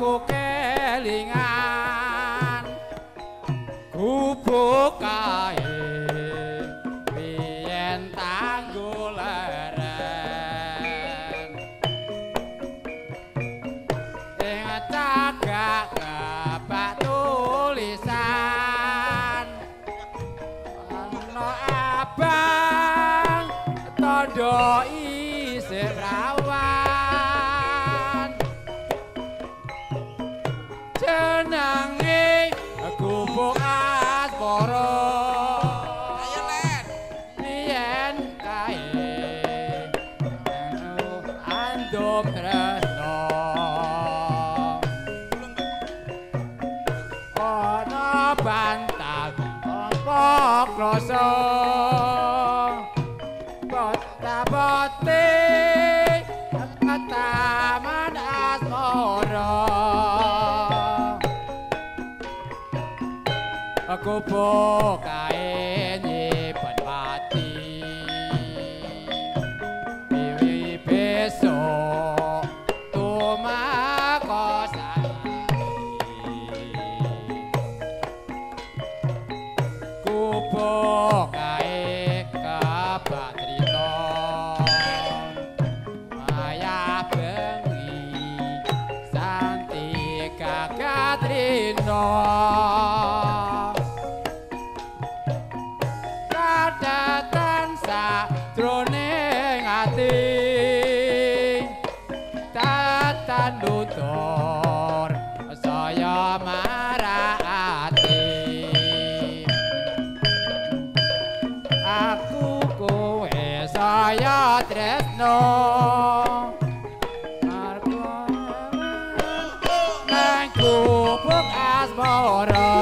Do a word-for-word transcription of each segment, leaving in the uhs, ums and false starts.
aku kelingan gubuk kae biyen tanggul leren ing cagak kebak tulisan ana abang tondo isih rawan jenenge gubuk asmara ayo len biyen kae andom tresno ana bantal apa kloso bota-bote taman asmara gubuk kae nyimpen pati wiwi besok tumakosani gubuk kae kebak crita maya bengi santi kakatrina kadatan sajroning ati tatan nutur saya marati aku kowe saya tresno nang gubuk asmara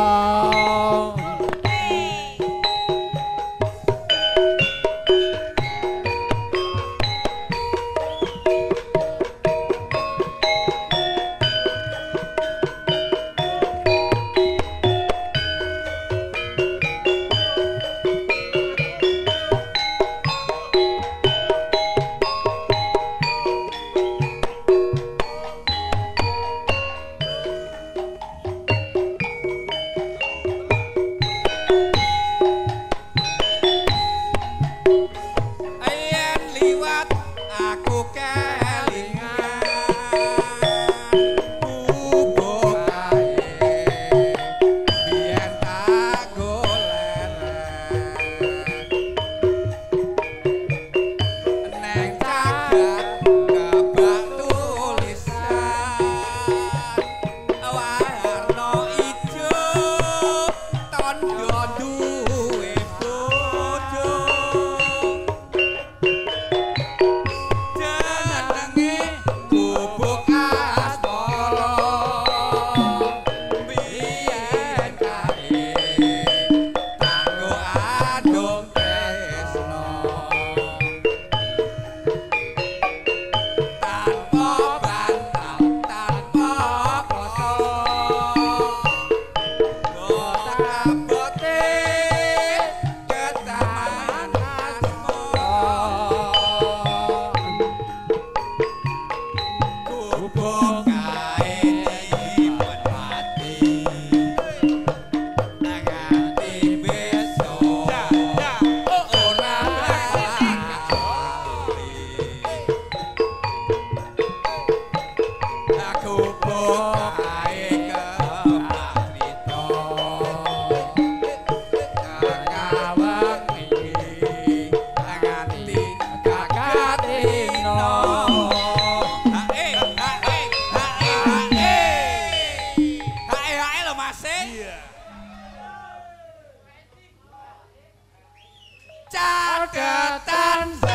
Caketan